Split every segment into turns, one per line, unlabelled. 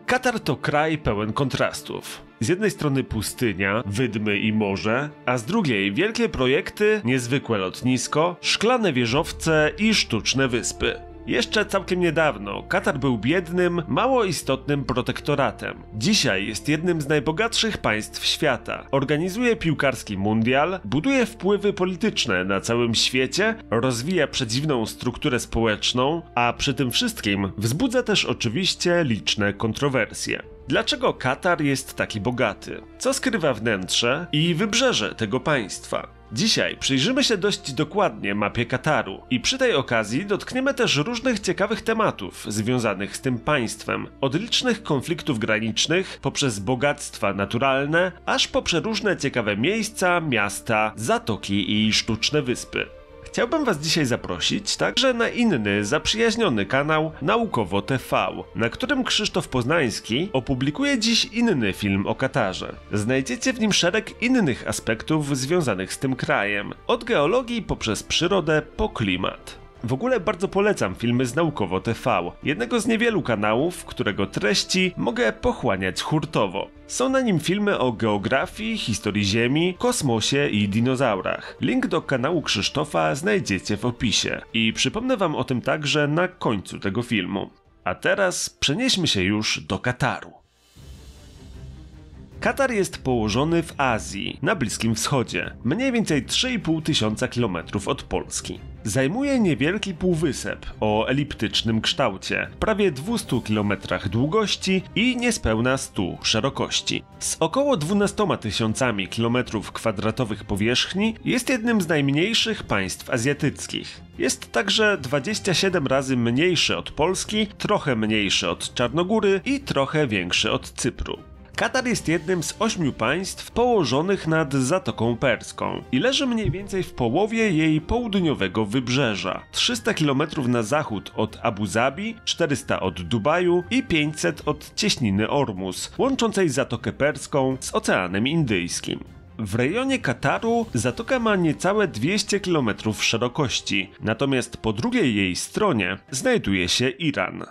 Katar to kraj pełen kontrastów. Z jednej strony pustynia, wydmy i morze, a z drugiej wielkie projekty, niezwykłe lotnisko, szklane wieżowce i sztuczne wyspy. Jeszcze całkiem niedawno Katar był biednym, mało istotnym protektoratem. Dzisiaj jest jednym z najbogatszych państw świata. Organizuje piłkarski mundial, buduje wpływy polityczne na całym świecie, rozwija przedziwną strukturę społeczną, a przy tym wszystkim wzbudza też oczywiście liczne kontrowersje. Dlaczego Katar jest taki bogaty? Co skrywa wnętrze i wybrzeże tego państwa? Dzisiaj przyjrzymy się dość dokładnie mapie Kataru i przy tej okazji dotkniemy też różnych ciekawych tematów związanych z tym państwem, od licznych konfliktów granicznych, poprzez bogactwa naturalne, aż po przeróżne ciekawe miejsca, miasta, zatoki i sztuczne wyspy. Chciałbym Was dzisiaj zaprosić także na inny, zaprzyjaźniony kanał Naukowo TV, na którym Krzysztof Poznański opublikuje dziś inny film o Katarze. Znajdziecie w nim szereg innych aspektów związanych z tym krajem, od geologii poprzez przyrodę po klimat. W ogóle bardzo polecam filmy z Naukowo TV, jednego z niewielu kanałów, którego treści mogę pochłaniać hurtowo. Są na nim filmy o geografii, historii Ziemi, kosmosie i dinozaurach. Link do kanału Krzysztofa znajdziecie w opisie. I przypomnę Wam o tym także na końcu tego filmu. A teraz przenieśmy się już do Kataru. Katar jest położony w Azji, na Bliskim Wschodzie, mniej więcej 3,5 tysiąca kilometrów od Polski. Zajmuje niewielki półwysep o eliptycznym kształcie, prawie 200 km długości i niespełna 100 szerokości. Z około 12 tysiącami km² powierzchni jest jednym z najmniejszych państw azjatyckich. Jest także 27 razy mniejszy od Polski, trochę mniejszy od Czarnogóry i trochę większy od Cypru. Katar jest jednym z 8 państw położonych nad Zatoką Perską i leży mniej więcej w połowie jej południowego wybrzeża. 300 km na zachód od Abu Zabi, 400 od Dubaju i 500 od cieśniny Ormus, łączącej Zatokę Perską z Oceanem Indyjskim. W rejonie Kataru zatoka ma niecałe 200 km szerokości, natomiast po drugiej jej stronie znajduje się Iran.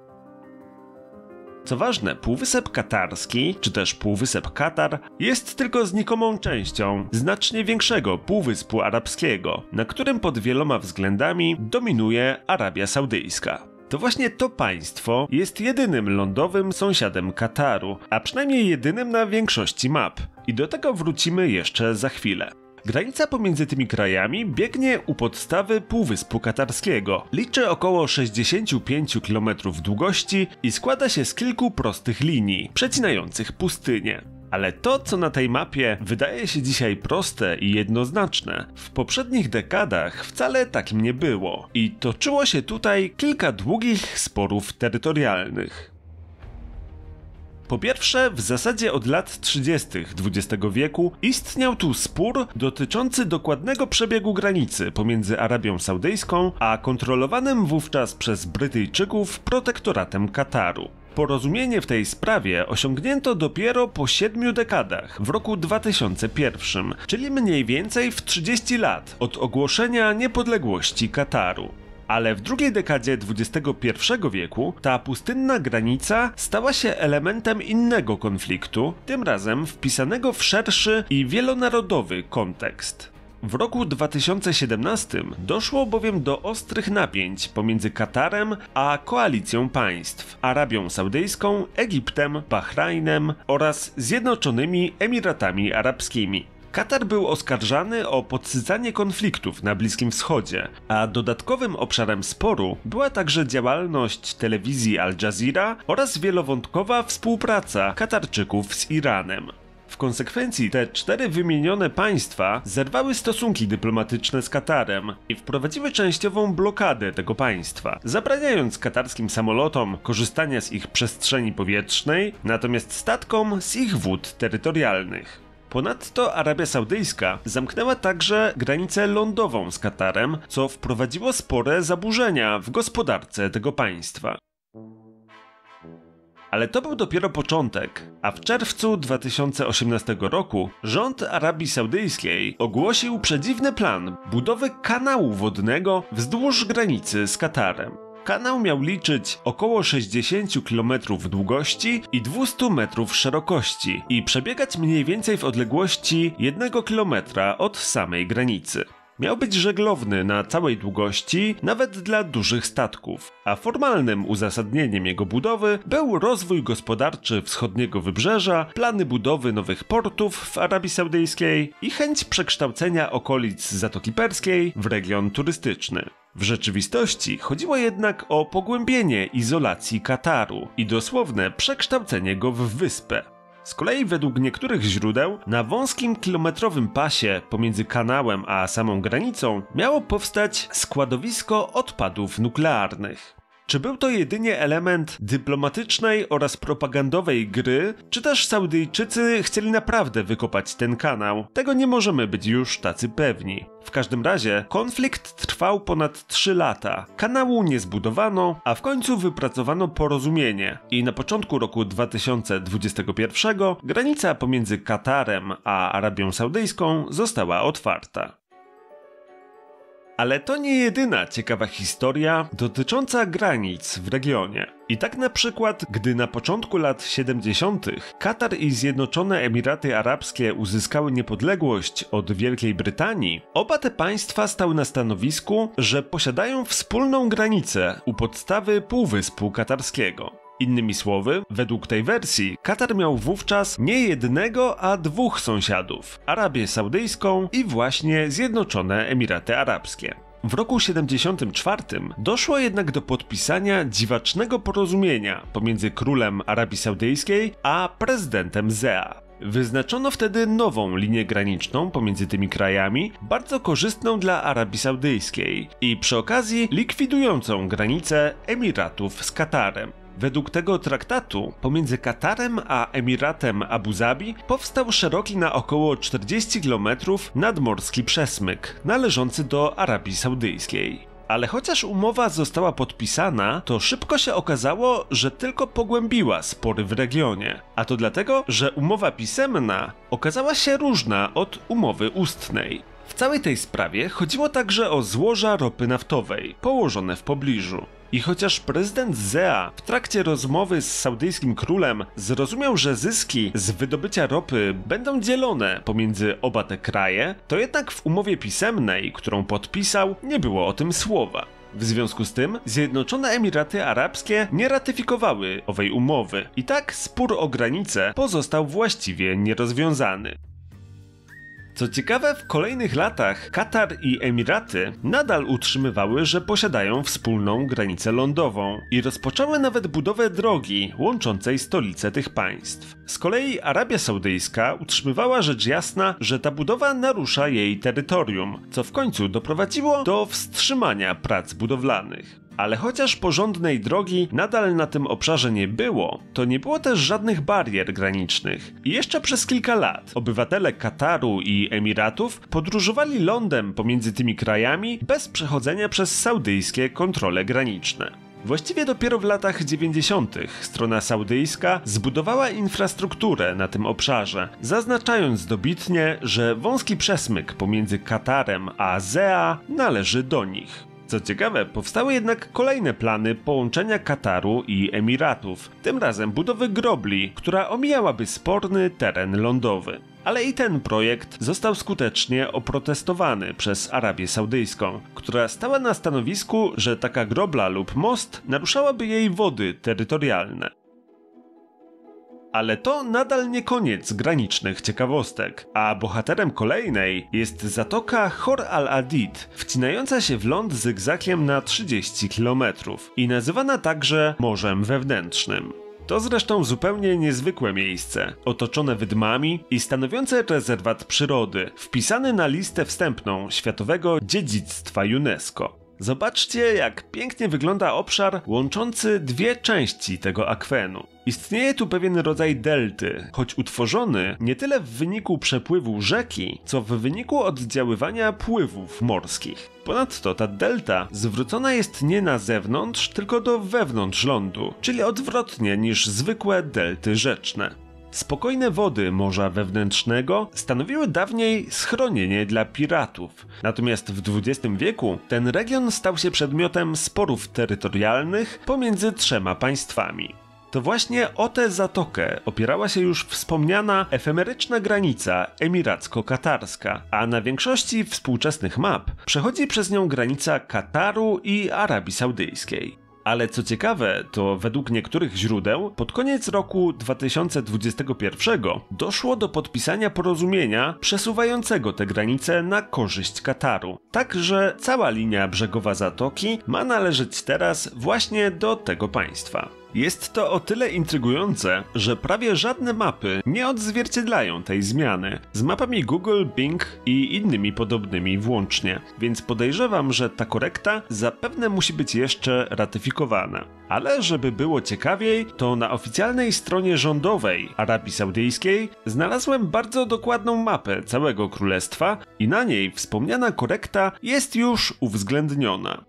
Co ważne, Półwysep Katarski, czy też Półwysep Katar, jest tylko znikomą częścią znacznie większego Półwyspu Arabskiego, na którym pod wieloma względami dominuje Arabia Saudyjska. To właśnie to państwo jest jedynym lądowym sąsiadem Kataru, a przynajmniej jedynym na większości map. I do tego wrócimy jeszcze za chwilę. Granica pomiędzy tymi krajami biegnie u podstawy Półwyspu Katarskiego. Liczy około 65 km długości i składa się z kilku prostych linii, przecinających pustynię. Ale to, co na tej mapie wydaje się dzisiaj proste i jednoznaczne, w poprzednich dekadach wcale takim nie było. I toczyło się tutaj kilka długich sporów terytorialnych. Po pierwsze, w zasadzie od lat 30. XX wieku istniał tu spór dotyczący dokładnego przebiegu granicy pomiędzy Arabią Saudyjską a kontrolowanym wówczas przez Brytyjczyków protektoratem Kataru. Porozumienie w tej sprawie osiągnięto dopiero po 7 dekadach, w roku 2001, czyli mniej więcej w 30 lat od ogłoszenia niepodległości Kataru. Ale w drugiej dekadzie XXI wieku ta pustynna granica stała się elementem innego konfliktu, tym razem wpisanego w szerszy i wielonarodowy kontekst. W roku 2017 doszło bowiem do ostrych napięć pomiędzy Katarem a koalicją państw, Arabią Saudyjską, Egiptem, Bahrajnem oraz Zjednoczonymi Emiratami Arabskimi. Katar był oskarżany o podsycanie konfliktów na Bliskim Wschodzie, a dodatkowym obszarem sporu była także działalność telewizji Al Jazeera oraz wielowątkowa współpraca Katarczyków z Iranem. W konsekwencji te 4 wymienione państwa zerwały stosunki dyplomatyczne z Katarem i wprowadziły częściową blokadę tego państwa, zabraniając katarskim samolotom korzystania z ich przestrzeni powietrznej, natomiast statkom z ich wód terytorialnych. Ponadto Arabia Saudyjska zamknęła także granicę lądową z Katarem, co wprowadziło spore zaburzenia w gospodarce tego państwa. Ale to był dopiero początek, a w czerwcu 2018 roku rząd Arabii Saudyjskiej ogłosił przedziwny plan budowy kanału wodnego wzdłuż granicy z Katarem. Kanał miał liczyć około 60 km długości i 200 metrów szerokości i przebiegać mniej więcej w odległości 1 km od samej granicy. Miał być żeglowny na całej długości, nawet dla dużych statków, a formalnym uzasadnieniem jego budowy był rozwój gospodarczy wschodniego wybrzeża, plany budowy nowych portów w Arabii Saudyjskiej i chęć przekształcenia okolic Zatoki Perskiej w region turystyczny. W rzeczywistości chodziło jednak o pogłębienie izolacji Kataru i dosłowne przekształcenie go w wyspę. Z kolei według niektórych źródeł na wąskim kilometrowym pasie pomiędzy kanałem a samą granicą miało powstać składowisko odpadów nuklearnych. Czy był to jedynie element dyplomatycznej oraz propagandowej gry, czy też Saudyjczycy chcieli naprawdę wykopać ten kanał? Tego nie możemy być już tacy pewni. W każdym razie konflikt trwał ponad 3 lata. Kanału nie zbudowano, a w końcu wypracowano porozumienie i na początku roku 2021 granica pomiędzy Katarem a Arabią Saudyjską została otwarta. Ale to nie jedyna ciekawa historia dotycząca granic w regionie. I tak na przykład, gdy na początku lat 70. Katar i Zjednoczone Emiraty Arabskie uzyskały niepodległość od Wielkiej Brytanii, oba te państwa stały na stanowisku, że posiadają wspólną granicę u podstawy Półwyspu Katarskiego. Innymi słowy, według tej wersji, Katar miał wówczas nie jednego, a 2 sąsiadów: Arabię Saudyjską i właśnie Zjednoczone Emiraty Arabskie. W roku 74 doszło jednak do podpisania dziwacznego porozumienia pomiędzy królem Arabii Saudyjskiej a prezydentem ZEA. Wyznaczono wtedy nową linię graniczną pomiędzy tymi krajami, bardzo korzystną dla Arabii Saudyjskiej i przy okazji likwidującą granicę Emiratów z Katarem. Według tego traktatu pomiędzy Katarem a Emiratem Abu Zabi powstał szeroki na około 40 km nadmorski przesmyk należący do Arabii Saudyjskiej. Ale chociaż umowa została podpisana, to szybko się okazało, że tylko pogłębiła spory w regionie. A to dlatego, że umowa pisemna okazała się różna od umowy ustnej. W całej tej sprawie chodziło także o złoża ropy naftowej, położone w pobliżu. I chociaż prezydent ZEA w trakcie rozmowy z saudyjskim królem zrozumiał, że zyski z wydobycia ropy będą dzielone pomiędzy oba te kraje, to jednak w umowie pisemnej, którą podpisał, nie było o tym słowa. W związku z tym Zjednoczone Emiraty Arabskie nie ratyfikowały owej umowy i tak spór o granicę pozostał właściwie nierozwiązany. Co ciekawe, w kolejnych latach Katar i Emiraty nadal utrzymywały, że posiadają wspólną granicę lądową i rozpoczęły nawet budowę drogi łączącej stolice tych państw. Z kolei Arabia Saudyjska utrzymywała rzecz jasna, że ta budowa narusza jej terytorium, co w końcu doprowadziło do wstrzymania prac budowlanych. Ale chociaż porządnej drogi nadal na tym obszarze nie było, to nie było też żadnych barier granicznych. I jeszcze przez kilka lat obywatele Kataru i Emiratów podróżowali lądem pomiędzy tymi krajami bez przechodzenia przez saudyjskie kontrole graniczne. Właściwie dopiero w latach 90. strona saudyjska zbudowała infrastrukturę na tym obszarze, zaznaczając dobitnie, że wąski przesmyk pomiędzy Katarem a ZEA należy do nich. Co ciekawe, powstały jednak kolejne plany połączenia Kataru i Emiratów, tym razem budowy grobli, która omijałaby sporny teren lądowy. Ale i ten projekt został skutecznie oprotestowany przez Arabię Saudyjską, która stała na stanowisku, że taka grobla lub most naruszałaby jej wody terytorialne. Ale to nadal nie koniec granicznych ciekawostek, a bohaterem kolejnej jest zatoka Khor al-Adid, wcinająca się w ląd zygzakiem na 30 km i nazywana także Morzem Wewnętrznym. To zresztą zupełnie niezwykłe miejsce, otoczone wydmami i stanowiące rezerwat przyrody, wpisany na listę wstępną Światowego Dziedzictwa UNESCO. Zobaczcie, jak pięknie wygląda obszar łączący 2 części tego akwenu. Istnieje tu pewien rodzaj delty, choć utworzony nie tyle w wyniku przepływu rzeki, co w wyniku oddziaływania pływów morskich. Ponadto ta delta zwrócona jest nie na zewnątrz, tylko do wewnątrz lądu, czyli odwrotnie niż zwykłe delty rzeczne. Spokojne wody Morza Wewnętrznego stanowiły dawniej schronienie dla piratów. Natomiast w XX wieku ten region stał się przedmiotem sporów terytorialnych pomiędzy trzema państwami. To właśnie o tę zatokę opierała się już wspomniana efemeryczna granica emiracko-katarska, a na większości współczesnych map przechodzi przez nią granica Kataru i Arabii Saudyjskiej. Ale co ciekawe, to według niektórych źródeł pod koniec roku 2021 doszło do podpisania porozumienia przesuwającego tę granicę na korzyść Kataru. Tak, że cała linia brzegowa zatoki ma należeć teraz właśnie do tego państwa. Jest to o tyle intrygujące, że prawie żadne mapy nie odzwierciedlają tej zmiany, z mapami Google, Bing i innymi podobnymi włącznie, więc podejrzewam, że ta korekta zapewne musi być jeszcze ratyfikowana. Ale żeby było ciekawiej, to na oficjalnej stronie rządowej Arabii Saudyjskiej znalazłem bardzo dokładną mapę całego królestwa i na niej wspomniana korekta jest już uwzględniona.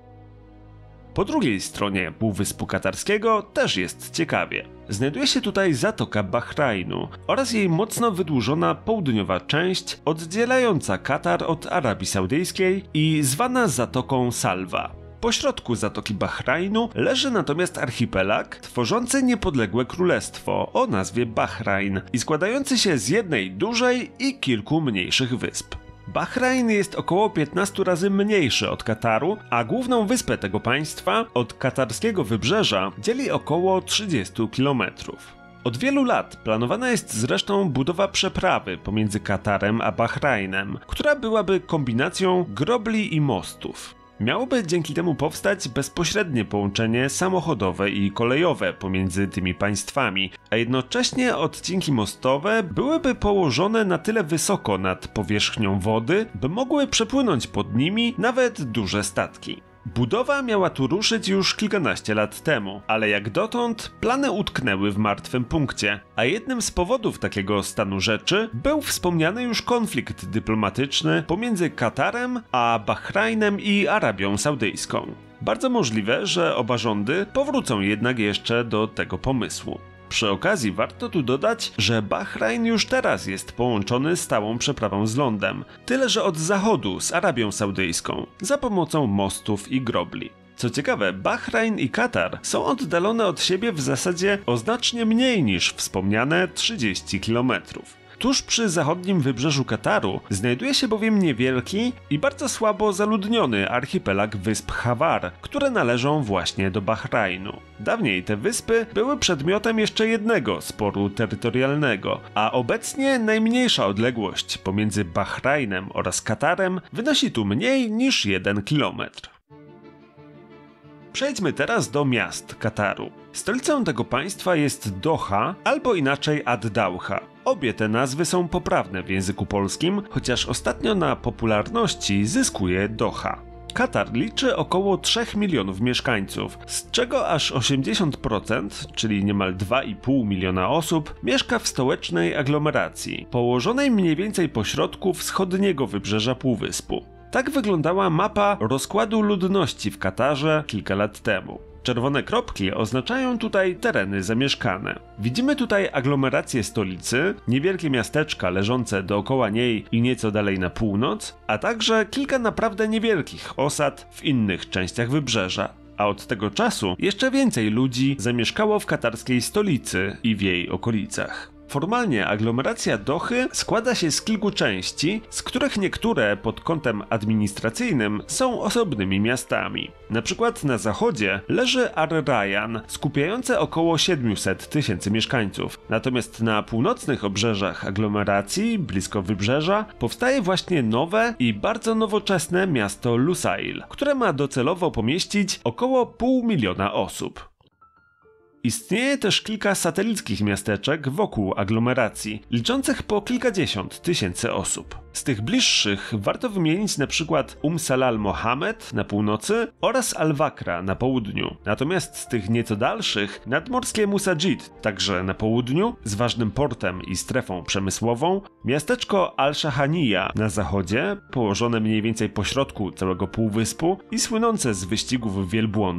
Po drugiej stronie Półwyspu Katarskiego też jest ciekawie. Znajduje się tutaj Zatoka Bahrajnu oraz jej mocno wydłużona południowa część oddzielająca Katar od Arabii Saudyjskiej i zwana Zatoką Salwa. Pośrodku Zatoki Bahrajnu leży natomiast archipelag tworzący niepodległe królestwo o nazwie Bahrajn i składający się z jednej dużej i kilku mniejszych wysp. Bahrajn jest około 15 razy mniejszy od Kataru, a główną wyspę tego państwa od katarskiego wybrzeża dzieli około 30 km. Od wielu lat planowana jest zresztą budowa przeprawy pomiędzy Katarem a Bahrajnem, która byłaby kombinacją grobli i mostów. Miałoby dzięki temu powstać bezpośrednie połączenie samochodowe i kolejowe pomiędzy tymi państwami, a jednocześnie odcinki mostowe byłyby położone na tyle wysoko nad powierzchnią wody, by mogły przepłynąć pod nimi nawet duże statki. Budowa miała tu ruszyć już kilkanaście lat temu, ale jak dotąd plany utknęły w martwym punkcie, a jednym z powodów takiego stanu rzeczy był wspomniany już konflikt dyplomatyczny pomiędzy Katarem a Bahrajnem i Arabią Saudyjską. Bardzo możliwe, że oba rządy powrócą jednak jeszcze do tego pomysłu. Przy okazji warto tu dodać, że Bahrajn już teraz jest połączony stałą przeprawą z lądem, tyle że od zachodu z Arabią Saudyjską, za pomocą mostów i grobli. Co ciekawe, Bahrajn i Katar są oddalone od siebie w zasadzie o znacznie mniej niż wspomniane 30 km. Tuż przy zachodnim wybrzeżu Kataru znajduje się bowiem niewielki i bardzo słabo zaludniony archipelag wysp Hawar, które należą właśnie do Bahrajnu. Dawniej te wyspy były przedmiotem jeszcze jednego sporu terytorialnego, a obecnie najmniejsza odległość pomiędzy Bahrajnem oraz Katarem wynosi tu mniej niż 1 kilometr. Przejdźmy teraz do miast Kataru. Stolicą tego państwa jest Doha, albo inaczej Ad-Dauha. Obie te nazwy są poprawne w języku polskim, chociaż ostatnio na popularności zyskuje Doha. Katar liczy około 3 milionów mieszkańców, z czego aż 80%, czyli niemal 2,5 miliona osób, mieszka w stołecznej aglomeracji, położonej mniej więcej pośrodku wschodniego wybrzeża półwyspu. Tak wyglądała mapa rozkładu ludności w Katarze kilka lat temu. Czerwone kropki oznaczają tutaj tereny zamieszkane. Widzimy tutaj aglomerację stolicy, niewielkie miasteczka leżące dookoła niej i nieco dalej na północ, a także kilka naprawdę niewielkich osad w innych częściach wybrzeża. A od tego czasu jeszcze więcej ludzi zamieszkało w katarskiej stolicy i w jej okolicach. Formalnie aglomeracja Dochy składa się z kilku części, z których niektóre pod kątem administracyjnym są osobnymi miastami. Na przykład na zachodzie leży Ar-Rayyan, skupiające około 700 000 mieszkańców. Natomiast na północnych obrzeżach aglomeracji, blisko wybrzeża, powstaje właśnie nowe i bardzo nowoczesne miasto Lusail, które ma docelowo pomieścić około 500 000 osób. Istnieje też kilka satelickich miasteczek wokół aglomeracji, liczących po kilkadziesiąt tysięcy osób. Z tych bliższych warto wymienić na przykład Salal Mohammed na północy oraz Al-Wakra na południu. Natomiast z tych nieco dalszych nadmorskie Musajid, także na południu, z ważnym portem i strefą przemysłową, miasteczko Al-Shahaniya na zachodzie, położone mniej więcej pośrodku całego półwyspu i słynące z wyścigów wielbłądów,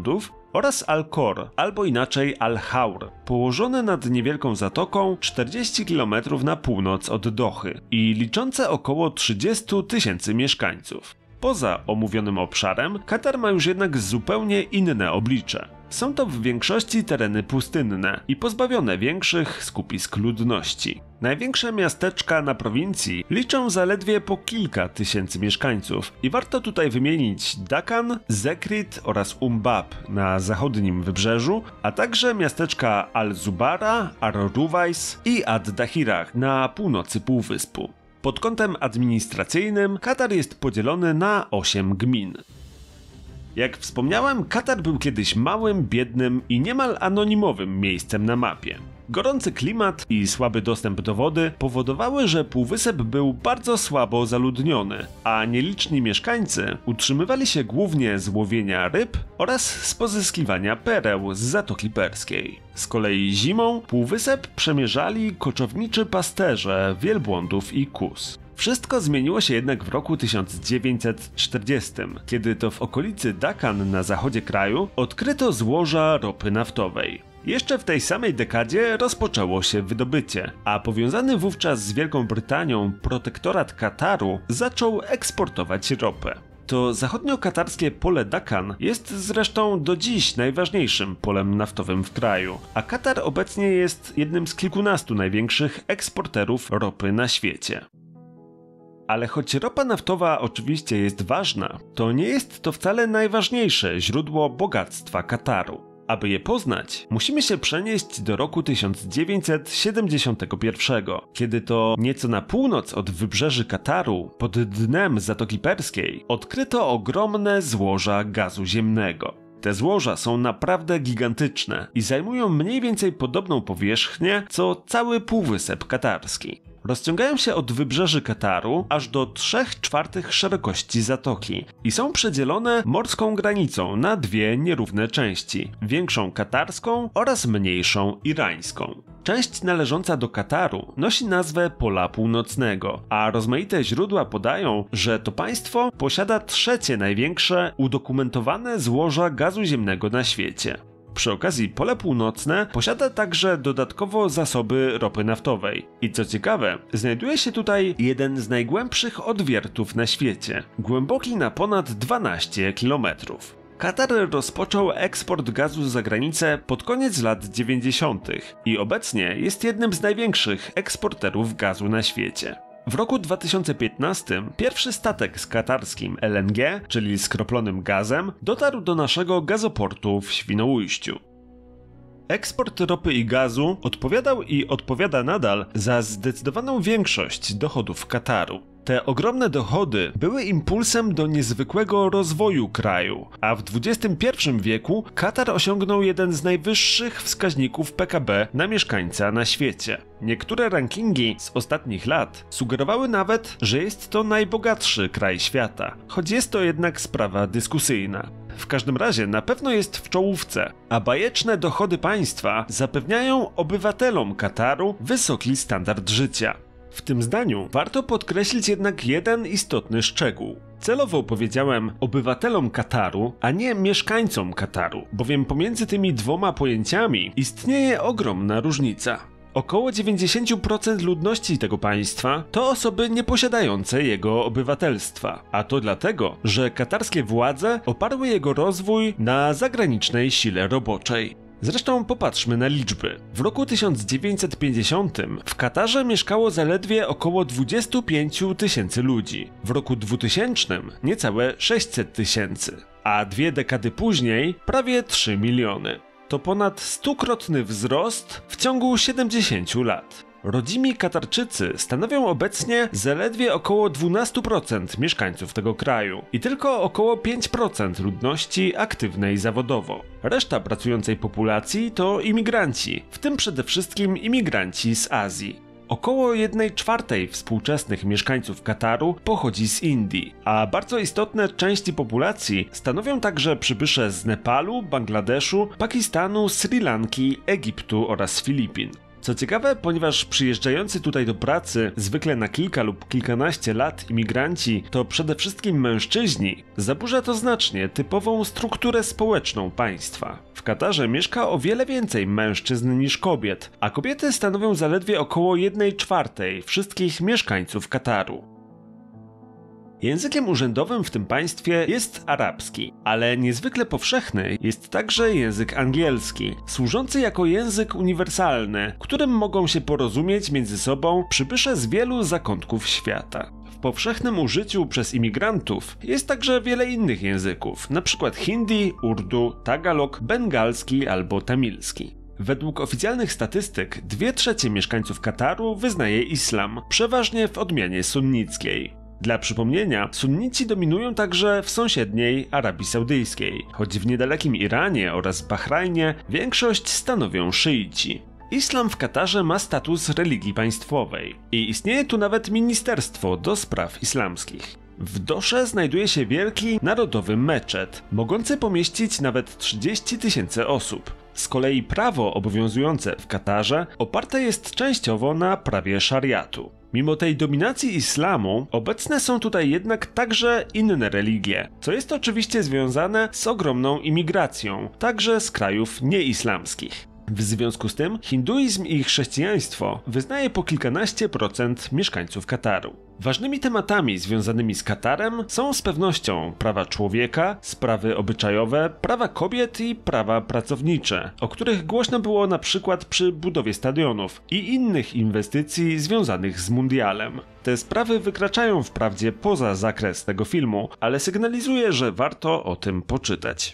oraz Al-Khor, albo inaczej Al-Haur, położone nad niewielką zatoką 40 km na północ od Dochy i liczące około 30 000 mieszkańców. Poza omówionym obszarem, Katar ma już jednak zupełnie inne oblicze. Są to w większości tereny pustynne i pozbawione większych skupisk ludności. Największe miasteczka na prowincji liczą zaledwie po kilka tysięcy mieszkańców i warto tutaj wymienić Dakan, Zekrit oraz Umbab na zachodnim wybrzeżu, a także miasteczka Al-Zubara, Ar-Ruwais i Ad-Dahirah na północy półwyspu. Pod kątem administracyjnym Katar jest podzielony na 8 gmin. Jak wspomniałem, Katar był kiedyś małym, biednym i niemal anonimowym miejscem na mapie. Gorący klimat i słaby dostęp do wody powodowały, że półwysep był bardzo słabo zaludniony, a nieliczni mieszkańcy utrzymywali się głównie z łowienia ryb oraz z pozyskiwania pereł z Zatoki Perskiej. Z kolei zimą półwysep przemierzali koczowniczy pasterze wielbłądów i kóz. Wszystko zmieniło się jednak w roku 1940, kiedy to w okolicy Dakan na zachodzie kraju odkryto złoża ropy naftowej. Jeszcze w tej samej dekadzie rozpoczęło się wydobycie, a powiązany wówczas z Wielką Brytanią protektorat Kataru zaczął eksportować ropę. To zachodnio-katarskie pole Dakan jest zresztą do dziś najważniejszym polem naftowym w kraju, a Katar obecnie jest jednym z kilkunastu największych eksporterów ropy na świecie. Ale choć ropa naftowa oczywiście jest ważna, to nie jest to wcale najważniejsze źródło bogactwa Kataru. Aby je poznać, musimy się przenieść do roku 1971, kiedy to nieco na północ od wybrzeży Kataru, pod dnem Zatoki Perskiej, odkryto ogromne złoża gazu ziemnego. Te złoża są naprawdę gigantyczne i zajmują mniej więcej podobną powierzchnię co cały półwysep katarski. Rozciągają się od wybrzeży Kataru aż do 3/4 szerokości zatoki i są przedzielone morską granicą na dwie nierówne części, większą katarską oraz mniejszą irańską. Część należąca do Kataru nosi nazwę Pola Północnego, a rozmaite źródła podają, że to państwo posiada trzecie największe udokumentowane złoża gazu ziemnego na świecie. Przy okazji Pole Północne posiada także dodatkowo zasoby ropy naftowej. I co ciekawe, znajduje się tutaj jeden z najgłębszych odwiertów na świecie, głęboki na ponad 12 km. Katar rozpoczął eksport gazu za granicę pod koniec lat 90. i obecnie jest jednym z największych eksporterów gazu na świecie. W roku 2015 pierwszy statek z katarskim LNG, czyli skroplonym gazem, dotarł do naszego gazoportu w Świnoujściu. Eksport ropy i gazu odpowiadał i odpowiada nadal za zdecydowaną większość dochodów Kataru. Te ogromne dochody były impulsem do niezwykłego rozwoju kraju, a w XXI wieku Katar osiągnął jeden z najwyższych wskaźników PKB na mieszkańca na świecie. Niektóre rankingi z ostatnich lat sugerowały nawet, że jest to najbogatszy kraj świata, choć jest to jednak sprawa dyskusyjna. W każdym razie na pewno jest w czołówce, a bajeczne dochody państwa zapewniają obywatelom Kataru wysoki standard życia. W tym zdaniu warto podkreślić jednak jeden istotny szczegół. Celowo powiedziałem obywatelom Kataru, a nie mieszkańcom Kataru, bowiem pomiędzy tymi dwoma pojęciami istnieje ogromna różnica. Około 90% ludności tego państwa to osoby nieposiadające jego obywatelstwa, a to dlatego, że katarskie władze oparły jego rozwój na zagranicznej sile roboczej. Zresztą popatrzmy na liczby. W roku 1950 w Katarze mieszkało zaledwie około 25 000 ludzi, w roku 2000 niecałe 600 000, a 2 dekady później prawie 3 miliony. To ponad 100-krotny wzrost w ciągu 70 lat. Rodzimi Katarczycy stanowią obecnie zaledwie około 12% mieszkańców tego kraju i tylko około 5% ludności aktywnej zawodowo. Reszta pracującej populacji to imigranci, w tym przede wszystkim imigranci z Azji. Około 1/4 współczesnych mieszkańców Kataru pochodzi z Indii, a bardzo istotne części populacji stanowią także przybysze z Nepalu, Bangladeszu, Pakistanu, Sri Lanki, Egiptu oraz Filipin. Co ciekawe, ponieważ przyjeżdżający tutaj do pracy zwykle na kilka lub kilkanaście lat imigranci to przede wszystkim mężczyźni, zaburza to znacznie typową strukturę społeczną państwa. W Katarze mieszka o wiele więcej mężczyzn niż kobiet, a kobiety stanowią zaledwie około 1/4 wszystkich mieszkańców Kataru. Językiem urzędowym w tym państwie jest arabski, ale niezwykle powszechny jest także język angielski, służący jako język uniwersalny, którym mogą się porozumieć między sobą przybysze z wielu zakątków świata. W powszechnym użyciu przez imigrantów jest także wiele innych języków, np. hindi, urdu, tagalog, bengalski albo tamilski. Według oficjalnych statystyk 2/3 mieszkańców Kataru wyznaje islam, przeważnie w odmianie sunnickiej. Dla przypomnienia, sunnici dominują także w sąsiedniej Arabii Saudyjskiej, choć w niedalekim Iranie oraz Bahrajnie większość stanowią szyici. Islam w Katarze ma status religii państwowej i istnieje tu nawet ministerstwo do spraw islamskich. W Dosze znajduje się wielki narodowy meczet, mogący pomieścić nawet 30 000 osób. Z kolei prawo obowiązujące w Katarze oparte jest częściowo na prawie szariatu. Mimo tej dominacji islamu, obecne są tutaj jednak także inne religie, co jest oczywiście związane z ogromną imigracją, także z krajów nieislamskich. W związku z tym hinduizm i chrześcijaństwo wyznaje po kilkanaście procent mieszkańców Kataru. Ważnymi tematami związanymi z Katarem są z pewnością prawa człowieka, sprawy obyczajowe, prawa kobiet i prawa pracownicze, o których głośno było na przykład przy budowie stadionów i innych inwestycji związanych z mundialem. Te sprawy wykraczają wprawdzie poza zakres tego filmu, ale sygnalizuje, że warto o tym poczytać.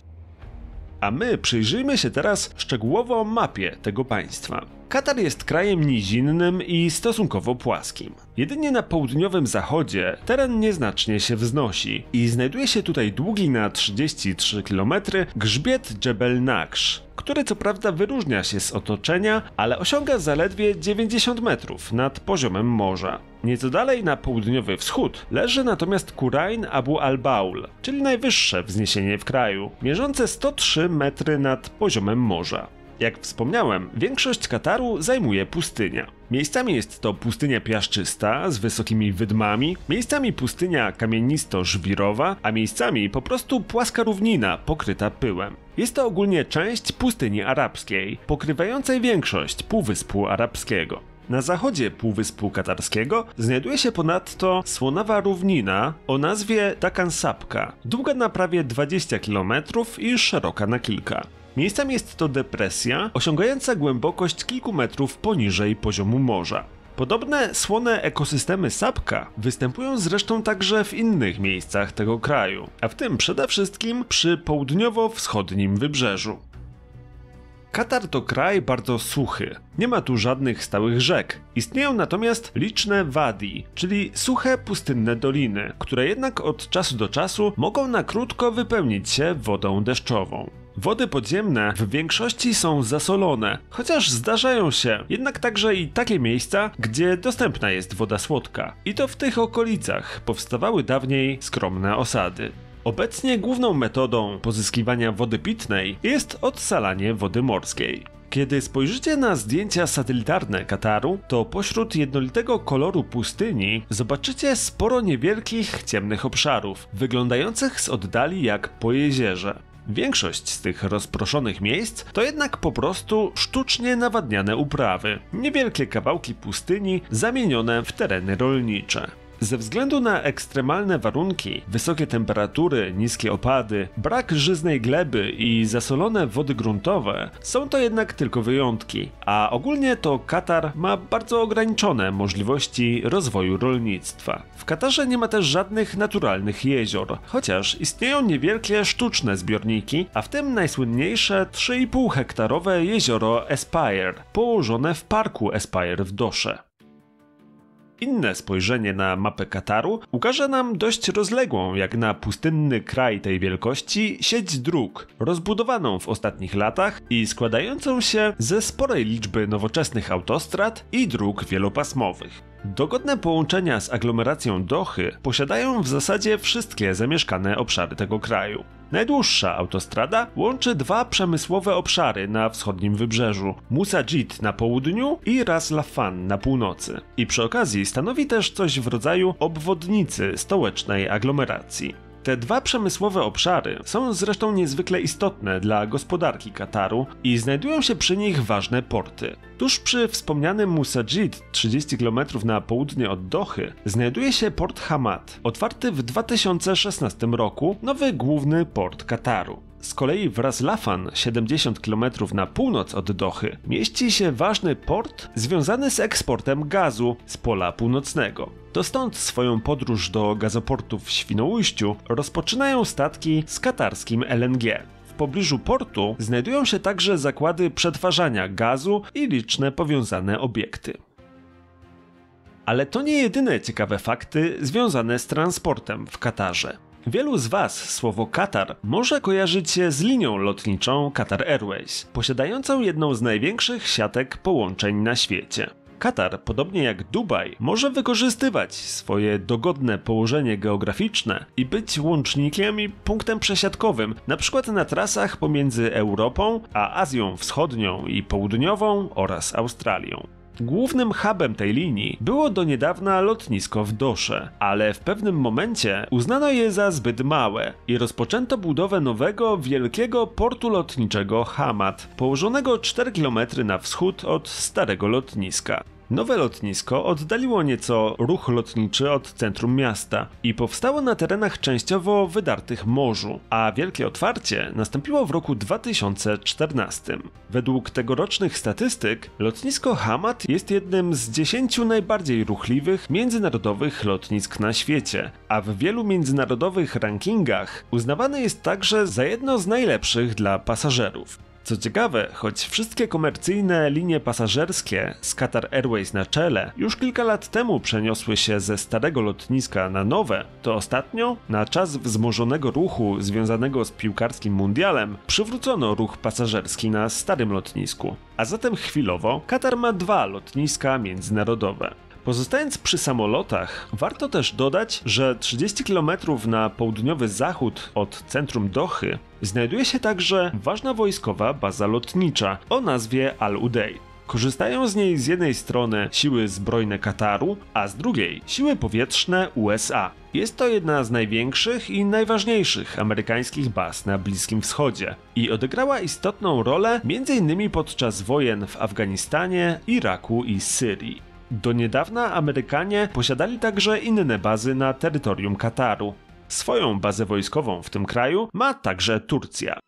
A my przyjrzyjmy się teraz szczegółowo mapie tego państwa. Katar jest krajem nizinnym i stosunkowo płaskim. Jedynie na południowym zachodzie teren nieznacznie się wznosi i znajduje się tutaj długi na 33 km grzbiet Dżebel Naksz, który co prawda wyróżnia się z otoczenia, ale osiąga zaledwie 90 metrów nad poziomem morza. Nieco dalej na południowy wschód leży natomiast Khurain Abu al-Baul, czyli najwyższe wzniesienie w kraju, mierzące 103 metry nad poziomem morza. Jak wspomniałem, większość Kataru zajmuje pustynia. Miejscami jest to pustynia piaszczysta z wysokimi wydmami, miejscami pustynia kamienisto-żwirowa, a miejscami po prostu płaska równina pokryta pyłem. Jest to ogólnie część pustyni arabskiej, pokrywającej większość Półwyspu Arabskiego. Na zachodzie Półwyspu Katarskiego znajduje się ponadto słonawa równina o nazwie Takan Sapka, długa na prawie 20 km i szeroka na kilka. Miejscami jest to depresja osiągająca głębokość kilku metrów poniżej poziomu morza. Podobne słone ekosystemy Sapka występują zresztą także w innych miejscach tego kraju, a w tym przede wszystkim przy południowo-wschodnim wybrzeżu. Katar to kraj bardzo suchy. Nie ma tu żadnych stałych rzek. Istnieją natomiast liczne wadi, czyli suche, pustynne doliny, które jednak od czasu do czasu mogą na krótko wypełnić się wodą deszczową. Wody podziemne w większości są zasolone, chociaż zdarzają się jednak także i takie miejsca, gdzie dostępna jest woda słodka. I to w tych okolicach powstawały dawniej skromne osady. Obecnie główną metodą pozyskiwania wody pitnej jest odsalanie wody morskiej. Kiedy spojrzycie na zdjęcia satelitarne Kataru, to pośród jednolitego koloru pustyni zobaczycie sporo niewielkich, ciemnych obszarów, wyglądających z oddali jak po jeziorze. Większość z tych rozproszonych miejsc to jednak po prostu sztucznie nawadniane uprawy, niewielkie kawałki pustyni zamienione w tereny rolnicze. Ze względu na ekstremalne warunki, wysokie temperatury, niskie opady, brak żyznej gleby i zasolone wody gruntowe są to jednak tylko wyjątki, a ogólnie to Katar ma bardzo ograniczone możliwości rozwoju rolnictwa. W Katarze nie ma też żadnych naturalnych jezior, chociaż istnieją niewielkie sztuczne zbiorniki, a w tym najsłynniejsze 3,5 hektarowe jezioro Espire, położone w parku Espire w Dosze. Inne spojrzenie na mapę Kataru ukaże nam dość rozległą, jak na pustynny kraj tej wielkości, sieć dróg, rozbudowaną w ostatnich latach i składającą się ze sporej liczby nowoczesnych autostrad i dróg wielopasmowych. Dogodne połączenia z aglomeracją Dochy posiadają w zasadzie wszystkie zamieszkane obszary tego kraju. Najdłuższa autostrada łączy dwa przemysłowe obszary na wschodnim wybrzeżu, Musa Jid na południu i Ras Laffan na północy. I przy okazji stanowi też coś w rodzaju obwodnicy stołecznej aglomeracji. Te dwa przemysłowe obszary są zresztą niezwykle istotne dla gospodarki Kataru i znajdują się przy nich ważne porty. Tuż przy wspomnianym Musa Jid, 30 km na południe od Dochy, znajduje się port Hamad, otwarty w 2016 roku, nowy główny port Kataru. Z kolei w Ras Laffan, 70 km na północ od Dochy, mieści się ważny port związany z eksportem gazu z Pola Północnego. To stąd swoją podróż do gazoportu w Świnoujściu rozpoczynają statki z katarskim LNG. W pobliżu portu znajdują się także zakłady przetwarzania gazu i liczne powiązane obiekty. Ale to nie jedyne ciekawe fakty związane z transportem w Katarze. Wielu z Was słowo Katar może kojarzyć się z linią lotniczą Qatar Airways, posiadającą jedną z największych siatek połączeń na świecie. Katar, podobnie jak Dubaj, może wykorzystywać swoje dogodne położenie geograficzne i być łącznikiem i punktem przesiadkowym, np. na trasach pomiędzy Europą a Azją Wschodnią i Południową oraz Australią. Głównym hubem tej linii było do niedawna lotnisko w Dosze, ale w pewnym momencie uznano je za zbyt małe i rozpoczęto budowę nowego, wielkiego portu lotniczego Hamad, położonego 4 km na wschód od starego lotniska. Nowe lotnisko oddaliło nieco ruch lotniczy od centrum miasta i powstało na terenach częściowo wydartych morzu, a wielkie otwarcie nastąpiło w roku 2014. Według tegorocznych statystyk lotnisko Hamad jest jednym z 10 najbardziej ruchliwych międzynarodowych lotnisk na świecie, a w wielu międzynarodowych rankingach uznawane jest także za jedno z najlepszych dla pasażerów. Co ciekawe, choć wszystkie komercyjne linie pasażerskie z Qatar Airways na czele już kilka lat temu przeniosły się ze starego lotniska na nowe, to ostatnio, na czas wzmożonego ruchu związanego z piłkarskim mundialem, przywrócono ruch pasażerski na starym lotnisku. A zatem chwilowo Katar ma dwa lotniska międzynarodowe. Pozostając przy samolotach, warto też dodać, że 30 km na południowy zachód od centrum Dochy znajduje się także ważna wojskowa baza lotnicza o nazwie Al Udeid. Korzystają z niej z jednej strony siły zbrojne Kataru, a z drugiej siły powietrzne USA. Jest to jedna z największych i najważniejszych amerykańskich baz na Bliskim Wschodzie i odegrała istotną rolę m.in. podczas wojen w Afganistanie, Iraku i Syrii. Do niedawna Amerykanie posiadali także inne bazy na terytorium Kataru. Swoją bazę wojskową w tym kraju ma także Turcja.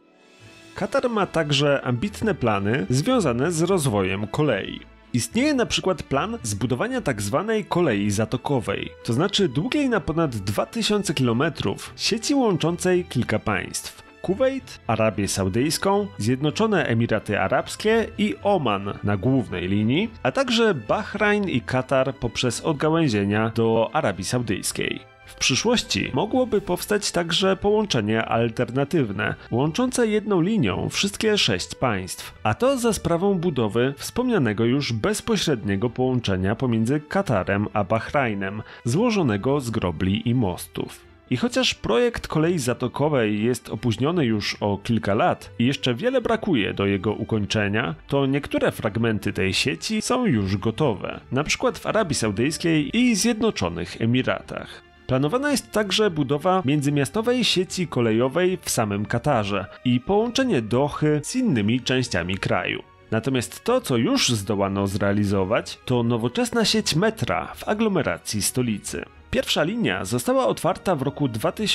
Katar ma także ambitne plany związane z rozwojem kolei. Istnieje na przykład plan zbudowania tzw. kolei zatokowej, to znaczy długiej na ponad 2000 km sieci łączącej kilka państw. Kuwejt, Arabię Saudyjską, Zjednoczone Emiraty Arabskie i Oman na głównej linii, a także Bahrajn i Katar poprzez odgałęzienia do Arabii Saudyjskiej. W przyszłości mogłoby powstać także połączenie alternatywne, łączące jedną linią wszystkie 6 państw, a to za sprawą budowy wspomnianego już bezpośredniego połączenia pomiędzy Katarem a Bahrajnem, złożonego z grobli i mostów. I chociaż projekt kolei zatokowej jest opóźniony już o kilka lat i jeszcze wiele brakuje do jego ukończenia, to niektóre fragmenty tej sieci są już gotowe, na przykład w Arabii Saudyjskiej i Zjednoczonych Emiratach. Planowana jest także budowa międzymiastowej sieci kolejowej w samym Katarze i połączenie Dochy z innymi częściami kraju. Natomiast to, co już zdołano zrealizować, to nowoczesna sieć metra w aglomeracji stolicy. Pierwsza linia została otwarta w roku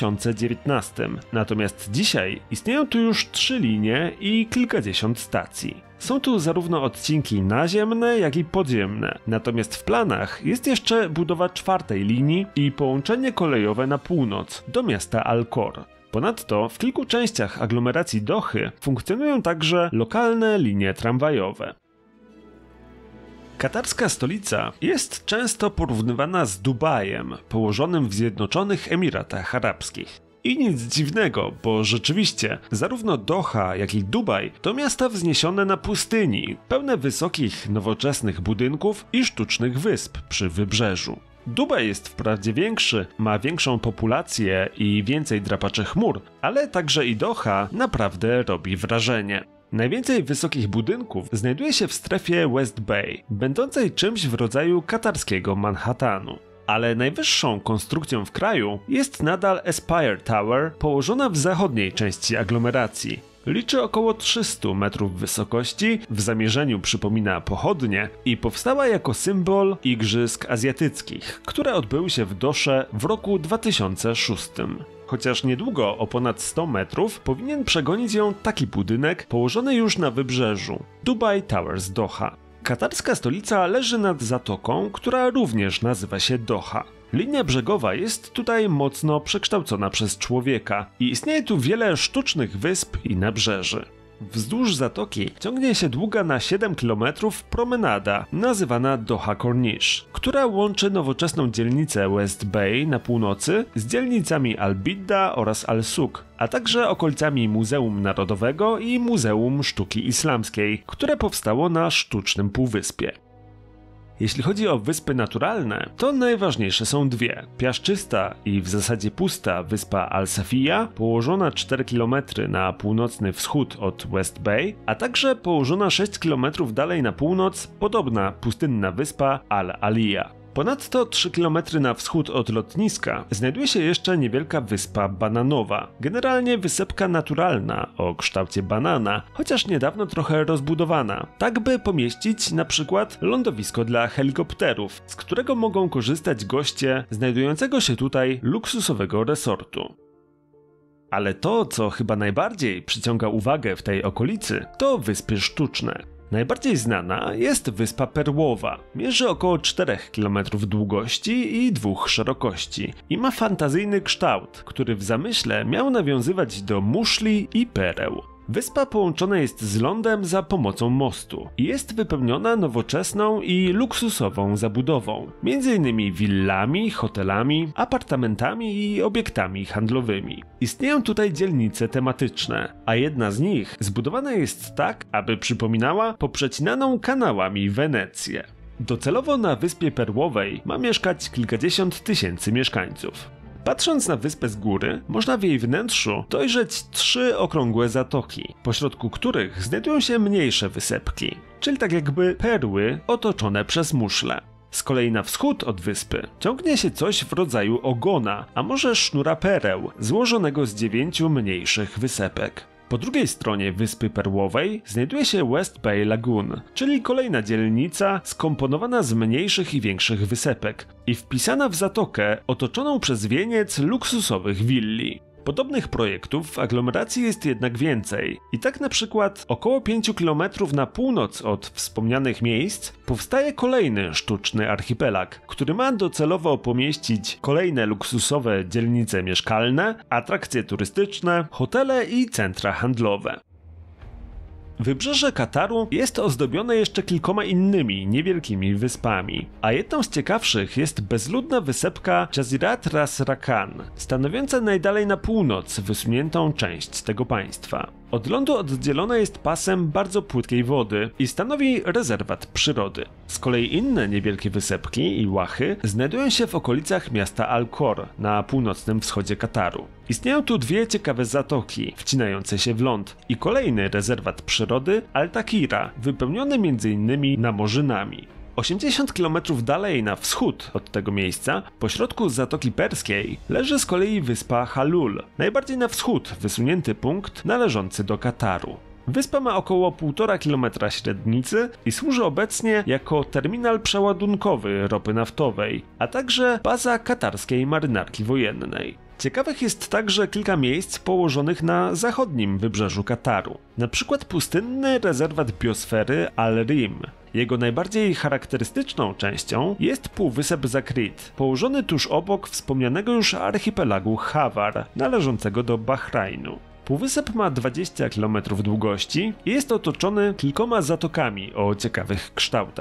2019, natomiast dzisiaj istnieją tu już 3 linie i kilkadziesiąt stacji. Są tu zarówno odcinki naziemne, jak i podziemne, natomiast w planach jest jeszcze budowa 4. linii i połączenie kolejowe na północ do miasta Al-Khor. Ponadto w kilku częściach aglomeracji Dochy funkcjonują także lokalne linie tramwajowe. Katarska stolica jest często porównywana z Dubajem, położonym w Zjednoczonych Emiratach Arabskich. I nic dziwnego, bo rzeczywiście zarówno Doha, jak i Dubaj to miasta wzniesione na pustyni, pełne wysokich, nowoczesnych budynków i sztucznych wysp przy wybrzeżu. Dubaj jest wprawdzie większy, ma większą populację i więcej drapaczy chmur, ale także i Doha naprawdę robi wrażenie. Najwięcej wysokich budynków znajduje się w strefie West Bay, będącej czymś w rodzaju katarskiego Manhattanu. Ale najwyższą konstrukcją w kraju jest nadal Empire Tower, położona w zachodniej części aglomeracji. Liczy około 300 metrów wysokości, w zamierzeniu przypomina pochodnie i powstała jako symbol Igrzysk Azjatyckich, które odbyły się w Dosze w roku 2006. Chociaż niedługo, o ponad 100 metrów, powinien przegonić ją taki budynek położony już na wybrzeżu – Dubai Towers Doha. Katarska stolica leży nad zatoką, która również nazywa się Doha. Linia brzegowa jest tutaj mocno przekształcona przez człowieka i istnieje tu wiele sztucznych wysp i nabrzeży. Wzdłuż zatoki ciągnie się długa na 7 km promenada, nazywana Doha Corniche, która łączy nowoczesną dzielnicę West Bay na północy z dzielnicami Al-Bidda oraz Al-Suq, a także okolicami Muzeum Narodowego i Muzeum Sztuki Islamskiej, które powstało na sztucznym półwyspie. Jeśli chodzi o wyspy naturalne, to najważniejsze są dwie. Piaszczysta i w zasadzie pusta wyspa Al-Safiya, położona 4 km na północny wschód od West Bay, a także położona 6 km dalej na północ podobna pustynna wyspa Al-Aliyah. Ponadto 3 km na wschód od lotniska znajduje się jeszcze niewielka wyspa Bananowa, generalnie wysepka naturalna o kształcie banana, chociaż niedawno trochę rozbudowana, tak by pomieścić na przykład lądowisko dla helikopterów, z którego mogą korzystać goście znajdującego się tutaj luksusowego resortu. Ale to, co chyba najbardziej przyciąga uwagę w tej okolicy, to wyspy sztuczne. Najbardziej znana jest wyspa Perłowa. Mierzy około 4 km długości i 2 szerokości i ma fantazyjny kształt, który w zamyśle miał nawiązywać do muszli i pereł. Wyspa połączona jest z lądem za pomocą mostu i jest wypełniona nowoczesną i luksusową zabudową, m.in. willami, hotelami, apartamentami i obiektami handlowymi. Istnieją tutaj dzielnice tematyczne, a jedna z nich zbudowana jest tak, aby przypominała poprzecinaną kanałami Wenecję. Docelowo na Wyspie Perłowej ma mieszkać kilkadziesiąt tysięcy mieszkańców. Patrząc na wyspę z góry, można w jej wnętrzu dojrzeć 3 okrągłe zatoki, pośrodku których znajdują się mniejsze wysepki, czyli tak jakby perły otoczone przez muszle. Z kolei na wschód od wyspy ciągnie się coś w rodzaju ogona, a może sznura pereł, złożonego z 9 mniejszych wysepek. Po drugiej stronie Wyspy Perłowej znajduje się West Bay Lagoon, czyli kolejna dzielnica skomponowana z mniejszych i większych wysepek i wpisana w zatokę otoczoną przez wieniec luksusowych willi. Podobnych projektów w aglomeracji jest jednak więcej i tak na przykład około 5 km na północ od wspomnianych miejsc powstaje kolejny sztuczny archipelag, który ma docelowo pomieścić kolejne luksusowe dzielnice mieszkalne, atrakcje turystyczne, hotele i centra handlowe. Wybrzeże Kataru jest ozdobione jeszcze kilkoma innymi niewielkimi wyspami, a jedną z ciekawszych jest bezludna wysepka Jazirat Ras Rakan, stanowiąca najdalej na północ wysuniętą część tego państwa. Od lądu oddzielona jest pasem bardzo płytkiej wody i stanowi rezerwat przyrody. Z kolei inne niewielkie wysepki i łachy znajdują się w okolicach miasta Al-Khor na północnym wschodzie Kataru. Istnieją tu 2 ciekawe zatoki wcinające się w ląd i kolejny rezerwat przyrody Al-Takira, wypełniony m.in. namorzynami. 80 km dalej na wschód od tego miejsca, pośrodku Zatoki Perskiej, leży z kolei wyspa Halul, najbardziej na wschód wysunięty punkt należący do Kataru. Wyspa ma około 1,5 km średnicy i służy obecnie jako terminal przeładunkowy ropy naftowej, a także baza katarskiej marynarki wojennej. Ciekawych jest także kilka miejsc położonych na zachodnim wybrzeżu Kataru, na przykład pustynny rezerwat biosfery Al-Rim. Jego najbardziej charakterystyczną częścią jest półwysep Zakrit, położony tuż obok wspomnianego już archipelagu Hawar, należącego do Bahrajnu. Półwysep ma 20 km długości i jest otoczony kilkoma zatokami o ciekawych kształtach.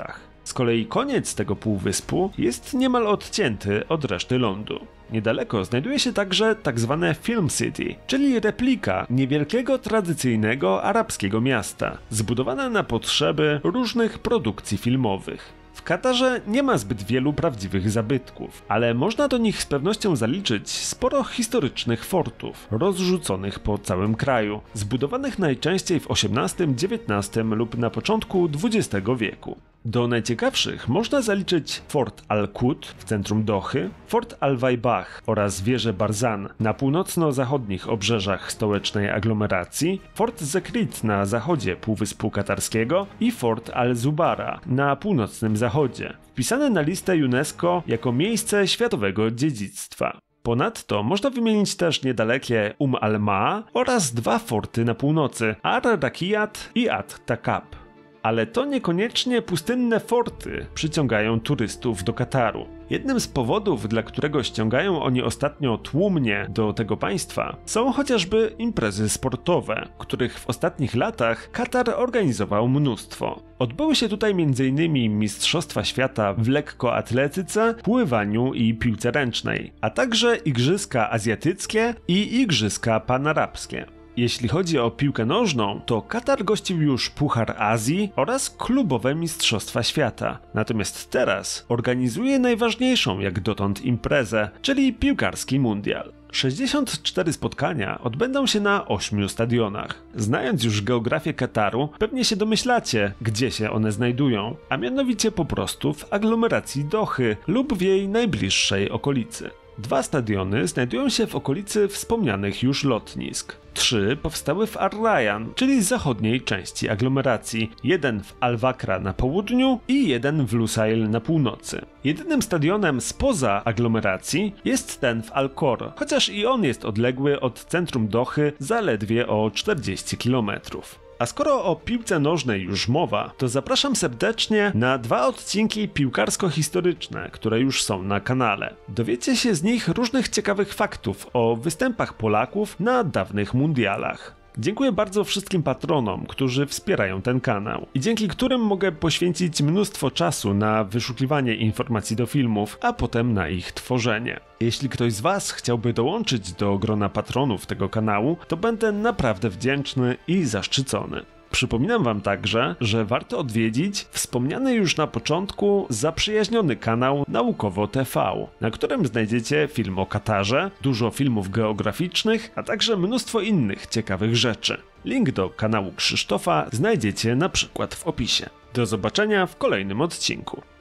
Z kolei koniec tego półwyspu jest niemal odcięty od reszty lądu. Niedaleko znajduje się także tzw. Film City, czyli replika niewielkiego tradycyjnego arabskiego miasta, zbudowane na potrzeby różnych produkcji filmowych. W Katarze nie ma zbyt wielu prawdziwych zabytków, ale można do nich z pewnością zaliczyć sporo historycznych fortów, rozrzuconych po całym kraju, zbudowanych najczęściej w XVIII, XIX lub na początku XX wieku. Do najciekawszych można zaliczyć Fort Al-Qud w centrum Dochy, Fort Al-Waybah oraz wieżę Barzan na północno-zachodnich obrzeżach stołecznej aglomeracji, Fort Zekrit na zachodzie Półwyspu Katarskiego i Fort Al-Zubara na północnym zachodzie, wpisane na listę UNESCO jako miejsce światowego dziedzictwa. Ponadto można wymienić też niedalekie al-Ma oraz dwa forty na północy, Ar-Rakiyat i At-Takab. Ale to niekoniecznie pustynne forty przyciągają turystów do Kataru. Jednym z powodów, dla którego ściągają oni ostatnio tłumnie do tego państwa, są chociażby imprezy sportowe, których w ostatnich latach Katar organizował mnóstwo. Odbyły się tutaj m.in. Mistrzostwa Świata w lekkoatletyce, pływaniu i piłce ręcznej, a także Igrzyska Azjatyckie i Igrzyska Panarabskie. Jeśli chodzi o piłkę nożną, to Katar gościł już Puchar Azji oraz klubowe Mistrzostwa Świata. Natomiast teraz organizuje najważniejszą jak dotąd imprezę, czyli piłkarski mundial. 64 spotkania odbędą się na 8 stadionach. Znając już geografię Kataru, pewnie się domyślacie, gdzie się one znajdują, a mianowicie po prostu w aglomeracji Dochy lub w jej najbliższej okolicy. 2 stadiony znajdują się w okolicy wspomnianych już lotnisk. 3 powstały w Ar-Rayyan, czyli zachodniej części aglomeracji, jeden w Al-Wakra na południu i jeden w Lusail na północy. Jedynym stadionem spoza aglomeracji jest ten w Al-Khor, chociaż i on jest odległy od centrum Dochy zaledwie o 40 km. A skoro o piłce nożnej już mowa, to zapraszam serdecznie na 2 odcinki piłkarsko-historyczne, które już są na kanale. Dowiecie się z nich różnych ciekawych faktów o występach Polaków na dawnych mundialach. Dziękuję bardzo wszystkim patronom, którzy wspierają ten kanał i dzięki którym mogę poświęcić mnóstwo czasu na wyszukiwanie informacji do filmów, a potem na ich tworzenie. Jeśli ktoś z Was chciałby dołączyć do grona patronów tego kanału, to będę naprawdę wdzięczny i zaszczycony. Przypominam Wam także, że warto odwiedzić wspomniany już na początku zaprzyjaźniony kanał Naukowo TV, na którym znajdziecie film o Katarze, dużo filmów geograficznych, a także mnóstwo innych ciekawych rzeczy. Link do kanału Krzysztofa znajdziecie na przykład w opisie. Do zobaczenia w kolejnym odcinku.